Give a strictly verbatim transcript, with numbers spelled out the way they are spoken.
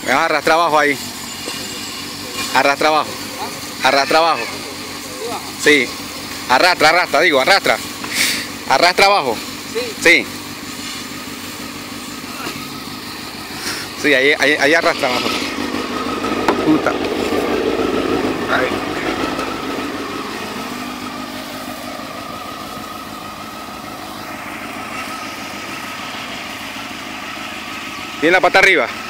Me vas a arrastrar abajo ahí. Arrastra abajo. Arrastra abajo. Sí. Arrastra, arrastra, digo, arrastra. Arrastra abajo. Sí. Sí, ahí, ahí, ahí arrastra abajo. Puta. Ahí. Tiene la pata arriba.